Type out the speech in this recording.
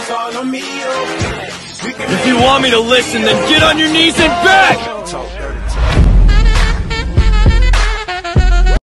If you want me to listen, then get on your knees and beg!